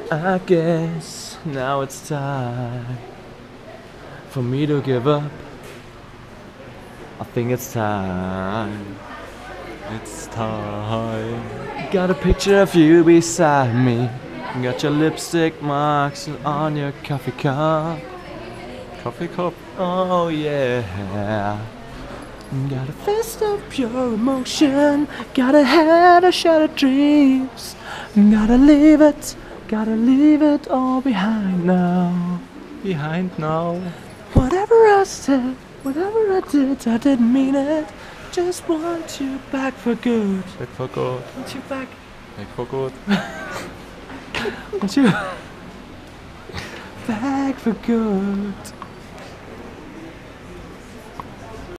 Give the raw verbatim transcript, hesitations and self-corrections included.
I guess now it's time for me to give up. I think it's time. It's time. Got a picture of you beside me. Got your lipstick marks on your coffee cup. Coffee cup? Oh yeah. Got a fist of pure emotion. Got a head of shattered dreams. Gotta leave it, gotta leave it all behind now. Behind now. Whatever I said, whatever I did, I didn't mean it. Just want you back for good. Back for good. Want you back. Back for good. Want you back for good.